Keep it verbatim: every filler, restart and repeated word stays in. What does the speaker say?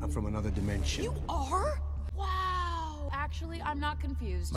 I'm from another dimension. You are? Wow. Actually, I'm not confused.